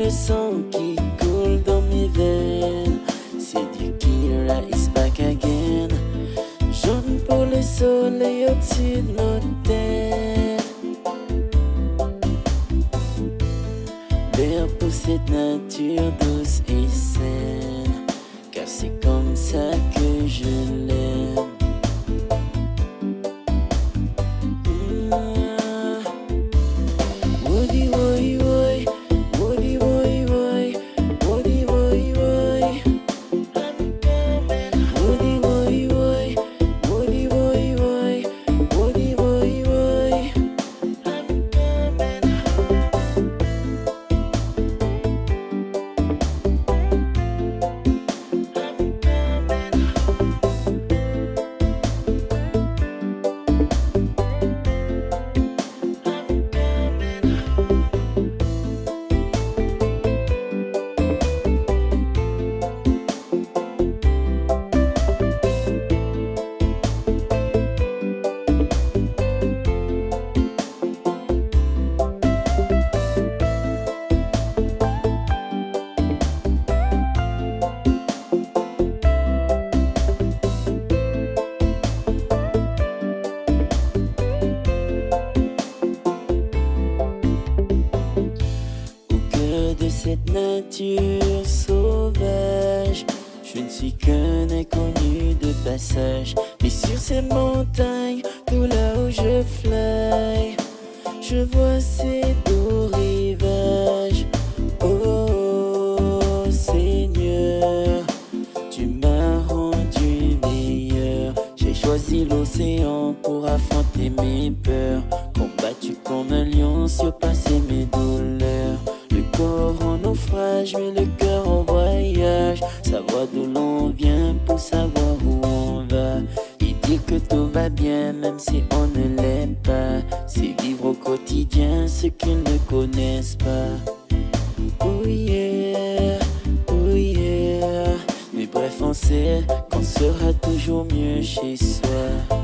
le sang qui coule dans mes veines. C'est du Kira is back again. Jaune pour le soleil au-dessus de nos têtes. Vert pour cette nature douce et saine, car c'est comme ça que je l'aime. Woody, woy, woy, woody, woy, woy, woody, woy, woy. Woody, woy, woy, woody, woy, woy, woody, woy, woy. De cette nature sauvage, je ne suis qu'un inconnu de passage. Mais sur ces montagnes, tout là où je fly, je vois ces beaux rivages. Oh Seigneur, tu m'as rendu meilleur. J'ai choisi l'océan pour affronter mes peurs, combattu comme un lion, surpassé mes douleurs. Le corps en naufrage, mais le cœur en voyage. Savoir d'où l'on vient pour savoir où on va. Et dire que tout va bien, même si on ne l'est pas. C'est vivre au quotidien ce qu'ils ne connaissent pas. Oh yeah, oh yeah. Mais bref, on sait qu'on sera toujours mieux chez soi.